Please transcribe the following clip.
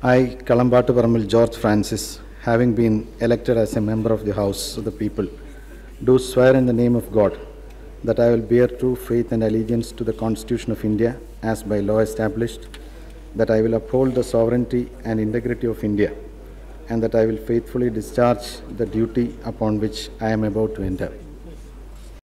I, Kalambatu Paramil George Francis, having been elected as a member of the House of the People, do swear in the name of God that I will bear true faith and allegiance to the Constitution of India as by law established, that I will uphold the sovereignty and integrity of India, and that I will faithfully discharge the duty upon which I am about to enter.